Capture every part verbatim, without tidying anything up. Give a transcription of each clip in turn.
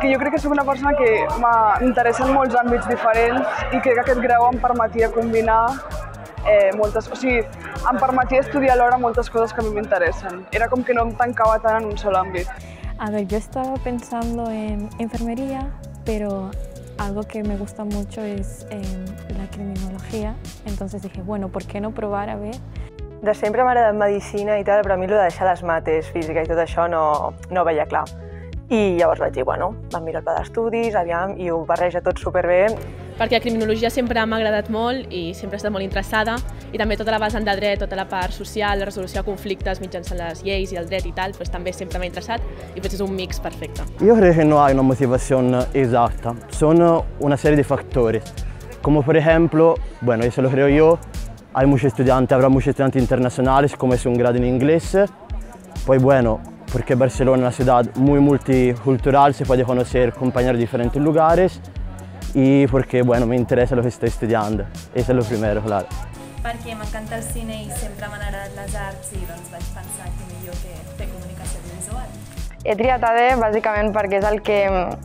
perquè jo crec que soc una persona que m'interessen molts àmbits diferents i crec que aquest grau em permetia combinar eh, moltes... O sigui, em permetia estudiar alhora moltes coses que a mi m'interessen. Era com que no em tancava tant en un sol ámbito. A ver, yo estaba pensando en enfermería, pero algo que me gusta mucho es eh, la criminología. Entonces dije, bueno, ¿por qué no probar a ver? De sempre m'ha agradat medicina i tal, però a mi el de deixar les mates, física i tot això no, no ho veia clar. I llavors vaig dir, bueno, vam mirar el pla d'estudis, aviam, i ho barreja tot superbé. Perquè la criminologia sempre m'ha agradat molt i sempre he estat molt interessada, i també tota la vessant de dret, tota la part social, la resolució de conflictes mitjançant les lleis i el dret i tal, doncs també sempre m'ha interessat i potser és un mix perfecte. Io credo che non hai una motivazione esatta, sono una serie di fattori, come per ejemplo, bueno, eso lo creo yo, hay muchos estudiantes, habrá muchos estudiantes internacionales, como es un grado en inglés, pues bueno, porque Barcelona es una ciudad muy multicultural, se puede conocer compañeros de diferentes lugares, y porque, bueno, me interesa lo que estoy estudiando, eso es lo primero, claro. Perquè m'encanta el cine i sempre m'han agradat les arts i doncs vaig pensar que millor que fer comunicació visual. He triat A D bàsicament perquè és el que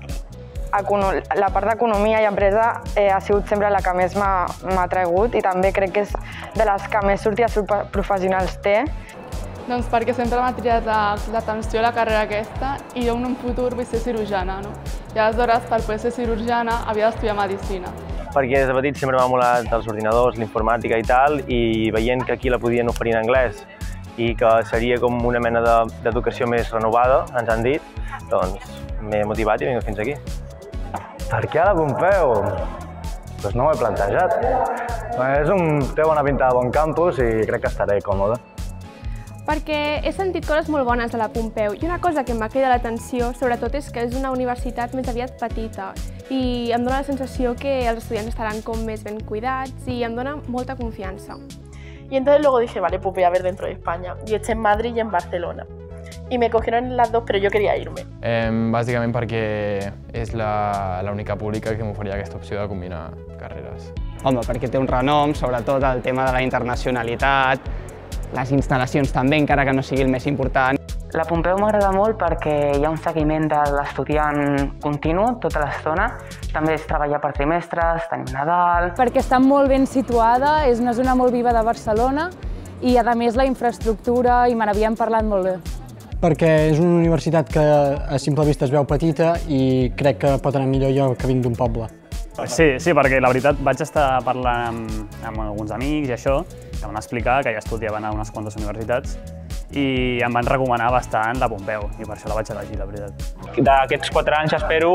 la part d'economia i empresa eh, ha sigut sempre la que més m'ha atragut i també crec que és de les que més sortides professionals té. Doncs perquè sempre m'ha triat l'atenció a la carrera aquesta i jo en un futur vull ser cirurgiana, no? I aleshores, per poder ser cirurgiana, havia d'estudiar medicina. Perquè des de petit sempre m'ha molat els ordinadors, l'informàtica i tal, i veient que aquí la podien oferir en anglès i que seria com una mena d'educació més renovada, ens han dit, doncs m'he motivat i vinc fins aquí. Per què a la Pompeu? Doncs no m'ho he plantejat. Té bona pinta de bon campus i crec que estaré còmode. Perquè he sentit coses molt bones de la Pompeu i una cosa que m'ha cridat l'atenció, sobretot, és que és una universitat més aviat petita i em dóna la sensació que els estudiants estaran com més ben cuidats i em dóna molta confianza. Y entonces luego dije, vale, pues voy a ver dentro de España. Y eché en Madrid y en Barcelona. Y me cogieron las dos, pero yo quería irme. Eh, bàsicament perquè és l'única pública que m'oferia aquesta opció de combinar carreres. Home, perquè té un renom, sobretot el tema de la internacionalitat, les instal·lacions també, encara que no sigui el més important. La Pompeu m'agrada molt perquè hi ha un seguiment de l'estudiant continu tota l'estona. També és treballar per trimestres, tenim Nadal... Perquè està molt ben situada, és una zona molt viva de Barcelona i, a més, la infraestructura, i me n'havíem parlat molt bé. Perquè és una universitat que a simple vista es veu petita i crec que pot anar millor jo que vinc d'un poble. Sí, sí, perquè la veritat vaig estar parlant amb, amb alguns amics i això, que van explicar que ja estudiaven a unes quantes universitats i em van recomanar bastant la Pompeu i per això la vaig elegir, la veritat. D'aquests quatre anys espero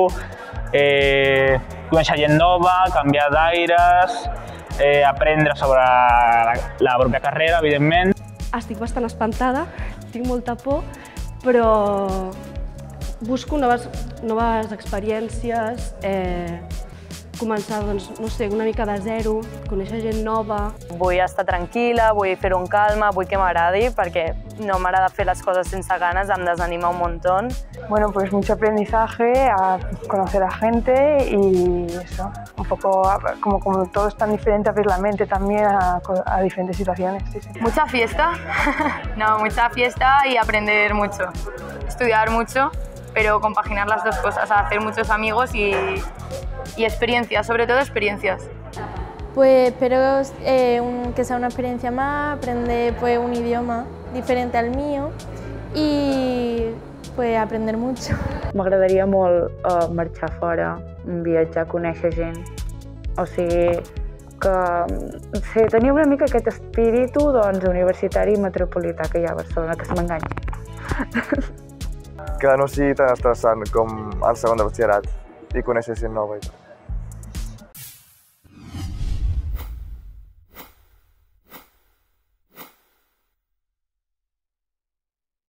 eh, conèixer gent nova, canviar d'aires, eh, aprendre sobre la, la pròpia carrera, evidentment. Estic bastant espantada, tinc molta por, però busco noves, noves experiències, eh, començar, doncs, no sé, una mica de zero, conèixer gent nova. Vull estar tranquil·la, vull fer-ho amb calma, vull que m'agradi, perquè no m'agrada fer les coses sense ganes, em desanima un montón. Bueno, pues mucho aprendizaje, a conocer a gente y eso, un poco, como, como todo es tan diferente, abrir la mente también a, a diferentes situaciones. Sí, sí. Mucha fiesta, no, mucha fiesta y aprender mucho, estudiar mucho, pero compaginar las dos cosas, hacer muchos amigos y, y experiencias, sobre todo experiencias. Pues espero eh, un, que sea una experiencia más, aprender pues, un idioma diferente al mío y pues, aprender mucho. M'agradaria molt uh, marxar fora, viatjar, conèixer gent. O sigui, que sí, tenia una mica aquest espíritu doncs, universitari i metropolità que hi ha a Barcelona, que se m'enganya. Que no sigui tan estressant com el segon de batxillerat i conèixer gent nova i tot.